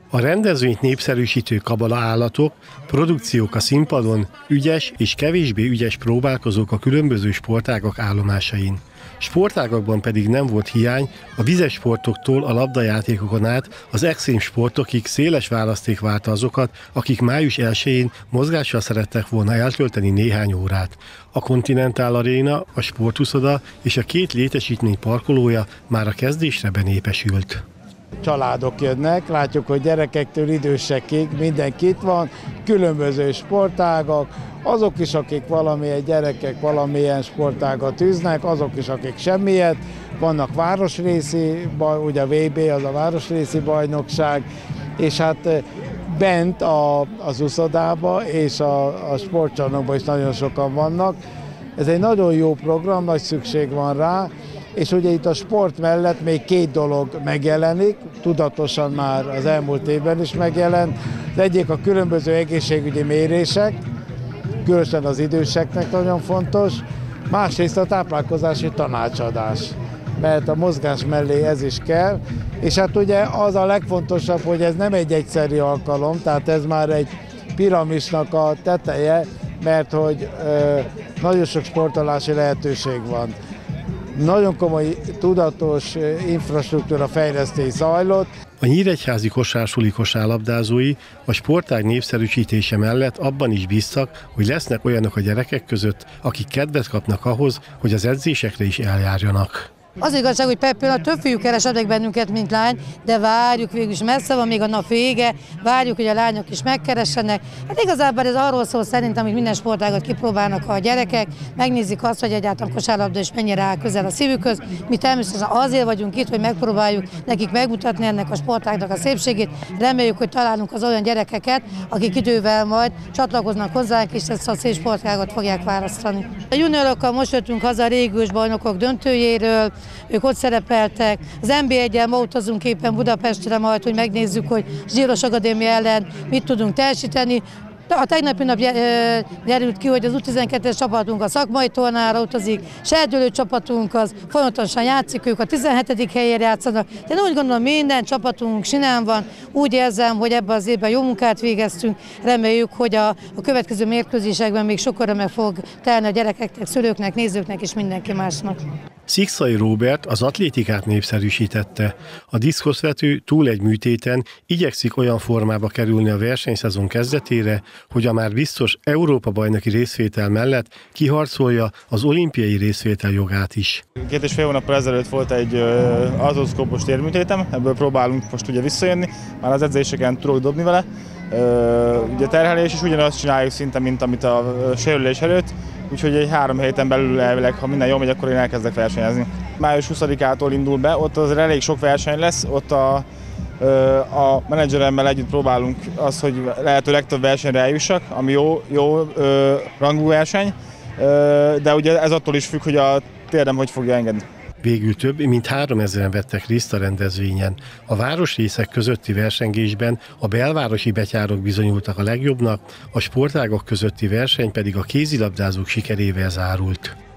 A rendezvényt népszerűsítő kabala állatok, produkciók a színpadon, ügyes és kevésbé ügyes próbálkozók a különböző sportágak állomásain. Sportágakban pedig nem volt hiány, a vizes sportoktól a labdajátékokon át az extrém sportokig széles választék várta azokat, akik május 1-én mozgással szerettek volna eltölteni néhány órát. A Continental Arena, a sportuszoda és a két létesítmény parkolója már a kezdésre benépesült. Családok jönnek, látjuk, hogy gyerekektől idősekig mindenki itt van, különböző sportágak, azok is, akik valamilyen gyerekek valamilyen sportágat űznek, azok is, akik semmilyet, vannak városrészi, ugye a VB az a városrészi bajnokság, és hát bent az uszodába és a sportcsarnokban is nagyon sokan vannak. Ez egy nagyon jó program, nagy szükség van rá, és ugye itt a sport mellett még két dolog megjelenik, tudatosan már az elmúlt évben is megjelent. Az egyik a különböző egészségügyi mérések, különösen az időseknek nagyon fontos, másrészt a táplálkozási tanácsadás, mert a mozgás mellé ez is kell, és hát ugye az a legfontosabb, hogy ez nem egy egyszerű alkalom, tehát ez már egy piramisnak a teteje, mert hogy nagyon sok sportolási lehetőség van. Nagyon komoly, tudatos infrastruktúra fejlesztés zajlott. A nyíregyházi kosársuli kosárlabdázói a sportág népszerűsítése mellett abban is bíztak, hogy lesznek olyanok a gyerekek között, akik kedvet kapnak ahhoz, hogy az edzésekre is eljárjanak. Az igazság, hogy például több fiú keresett bennünket, mint lány, de várjuk, végül is messze van még a nap vége, várjuk, hogy a lányok is megkeressenek. Hát igazából ez arról szól szerintem, hogy minden sportágat kipróbálnak a gyerekek, megnézik azt, hogy egyáltalán kosárlabda is mennyire áll közel a szívükhöz. Mi természetesen azért vagyunk itt, hogy megpróbáljuk nekik megmutatni ennek a sportágnak a szépségét. Reméljük, hogy találunk az olyan gyerekeket, akik idővel majd csatlakoznak hozzánk, és ezt a szép sportágat fogják választani. A juniorokkal most jöttünk haza a régiós bajnokok döntőjéről, ők ott szerepeltek. Az NB1-el ma utazunk éppen Budapestre majd, hogy megnézzük, hogy Zsíros Akadémia ellen mit tudunk teljesíteni. A tegnapi nap derült ki, hogy az U12-es csapatunk a szakmai tornára utazik, serdülő csapatunk az folyamatosan játszik, ők a 17. helyére játszanak. De én úgy gondolom, minden csapatunk sinen van, úgy érzem, hogy ebben az évben jó munkát végeztünk, reméljük, hogy a következő mérkőzésekben még sok öröme fog telni a gyerekeknek, szülőknek, nézőknek és mindenki másnak. Szikszai Róbert az atlétikát népszerűsítette. A diszkoszvető túl egy műtéten igyekszik olyan formába kerülni a versenyszezon kezdetére, hogy a már biztos Európa-bajnoki részvétel mellett kiharcolja az olimpiai részvétel jogát is. 2,5 hónappal ezelőtt volt egy artroszkópos térműtétem, ebből próbálunk most ugye visszajönni, már az edzéseken tudok dobni vele. Ugye terhelés is ugyanazt csináljuk szinte, mint amit a sérülés előtt, úgyhogy egy 3 héten belül elvileg, ha minden jól megy, akkor én elkezdek versenyezni. Május 20-ától indul be, ott azért elég sok verseny lesz, ott a menedzseremmel együtt próbálunk az, hogy lehető legtöbb versenyre eljussak, ami jó rangú verseny, de ugye ez attól is függ, hogy a térdem hogy fogja engedni. Végül több mint 3000-en vettek részt a rendezvényen. A városrészek közötti versengésben a belvárosi betyárok bizonyultak a legjobbnak, a sportágak közötti verseny pedig a kézilabdázók sikerével zárult.